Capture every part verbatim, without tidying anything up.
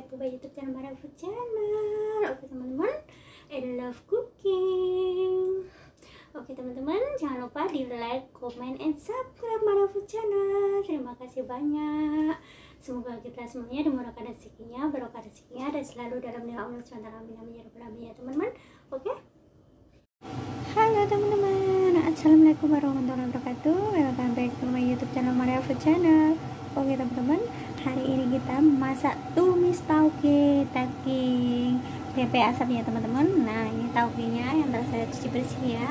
back to my YouTube channel Maria Food Channel. Oke teman-teman, I love cooking. Oke teman-teman, jangan lupa di like, comment, and subscribe Maria Food Channel. Terima kasih banyak. Semoga kita semuanya dimurahkan rezekinya, barokah rezekinya, dan selalu dalam lindungan Allah subhanahu wa taala. Amin ya rabbal alamin ya teman-teman. Oke. Halo teman-teman, assalamualaikum warahmatullahi wabarakatuh. Welcome back to my YouTube channel Maria Food Channel. Oke teman-teman, hari ini kita masak tumis tauge daging bebek asapnya teman-teman. Nah ini taugenya yang telah saya cuci bersih ya,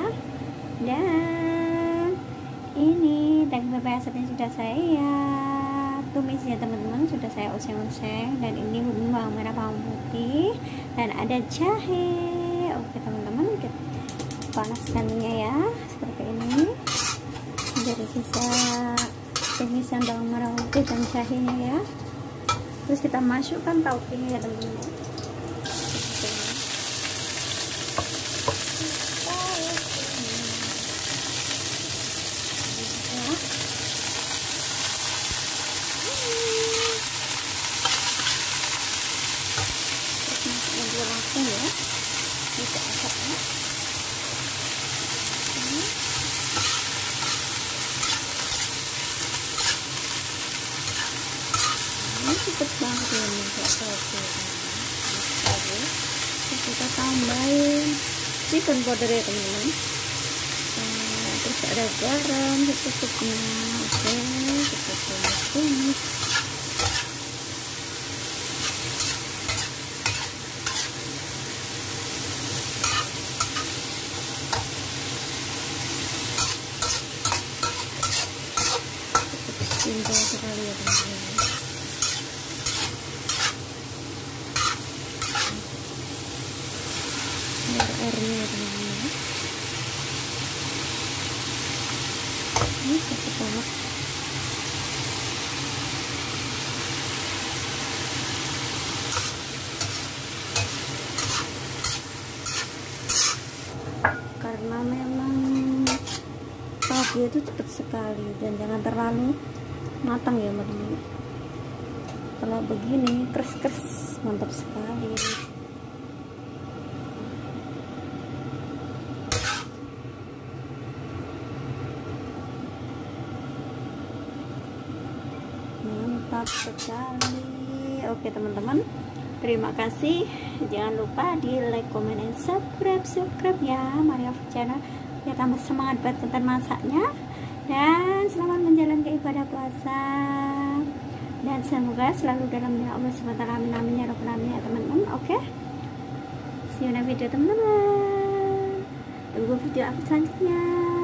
dan ini daging bebek asapnya sudah saya tumis ya teman-teman, sudah saya oseng-oseng. Dan ini bawang merah, bawang putih, dan ada jahe. Oke teman-teman, kita panaskannya ya seperti ini. Dari sisa tumisan bawang merah putih dan jahenya ya, terus kita masukkan taugenya ya teman-teman. Langsung ya, bisa asapnya. Ini cepet banget ya nih kayak toge. Terus kita tambahin chicken powder ya teman-teman. Nah, terus ada garam secukupnya. Oke, kita tumis. Simpel sekali ya teman-teman. Ini ada airnya ya teman-teman. Ini satu banget. Karena memang tauge itu cepat sekali dan jangan terlalu matang ya teman-teman. Kalau begini kres-kres mantap sekali. Mantap sekali. Oke teman-teman, terima kasih. Jangan lupa di like, comment, and subscribe subscribe ya Maria Food Channel, ya tambah semangat buat konten masaknya. Dan selamat menjalankan ibadah puasa, dan semoga selalu dalam lindungan Allah subhanahu wa taala. Amin amin ya rabbal alamin ya teman-teman. Oke, see you next video teman-teman. Tunggu video aku selanjutnya.